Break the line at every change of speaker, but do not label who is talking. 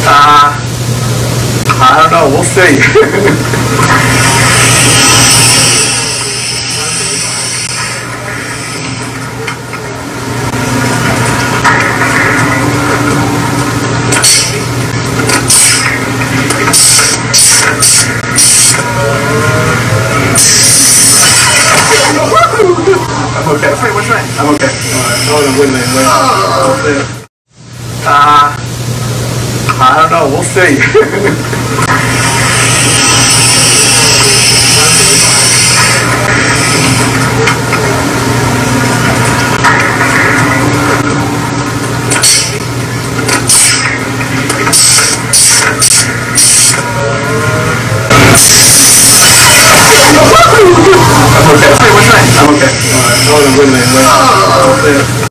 I don't know. We'll see. I'm okay. What's right? I'm okay. Hold on, wait a minute. I don't know. We'll see. I'm okay. What's right? I'm okay. Hold on, wait a minute.